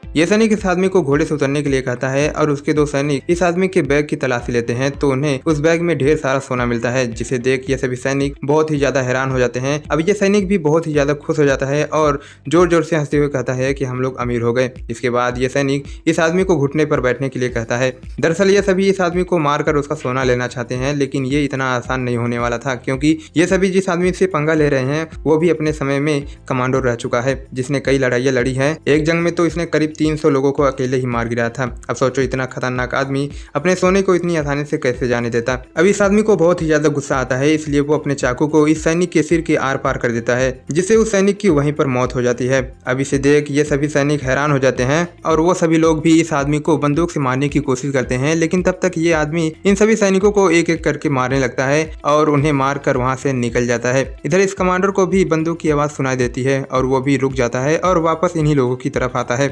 ये सैनिक इस आदमी को घोड़े से उतरने के लिए कहता है और उसके 2 सैनिक इस आदमी के बैग की तलाशी लेते हैं तो उन्हें उस बैग में ढेर सारा सोना मिलता है, जिसे देख ये सभी सैनिक बहुत ही ज्यादा हैरान हो जाते हैं। अब ये सैनिक भी बहुत ही ज्यादा खुश हो जाता है और जोर जोर से हंसते हुए कहता है कि हम लोग अमीर हो गए। इसके बाद ये सैनिक इस आदमी को घुटने पर बैठने के लिए कहता है। दरअसल ये सभी इस आदमी को मारकर उसका सोना लेना चाहते हैं, लेकिन ये इतना आसान नहीं होने वाला था, क्योंकि ये सभी जिस आदमी से पंगा ले रहे हैं वो भी अपने समय में कमांडो रह चुका है, जिसने कई लड़ाइयाँ लड़ी हैं। एक जंग में तो इसने करीब 300 लोगों को अकेले ही मार गिराया था। अब सोचो इतना खतरनाक आदमी अपने सोने को इतनी आसानी से कैसे जाने देता। अब इस आदमी को बहुत ही ज्यादा गुस्सा आता है, इसलिए वो अपने चाकू को इस सैनिक के सिर के आर पार कर देता है, जिससे उस सैनिक की वहीं पर मौत हो जाती है। अब इसे देख ये सभी सैनिक हैरान हो जाते हैं और वो सभी लोग भी इस आदमी को बंदूक से मारने की कोशिश करते हैं, लेकिन तब तक ये आदमी इन सभी सैनिकों को एक एक करके मारने लगता है और उन्हें मारकर वहां से निकल जाता है। इधर इस कमांडर को भी बंदूक की आवाज सुनाई देती है और वो भी रुक जाता है और वापस इन्हीं लोगों की तरफ आता है।